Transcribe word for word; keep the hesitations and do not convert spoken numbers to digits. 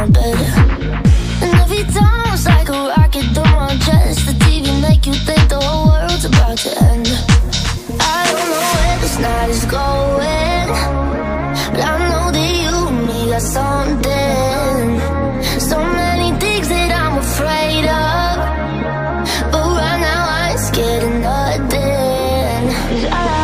my bed. And every time it's like a rocket through my chest. The T V make you think the whole world's about to end. I don't know where this night is going, but I know that you and me got something. So many things that I'm afraid of, but right now I ain't scared of nothing. 'Cause I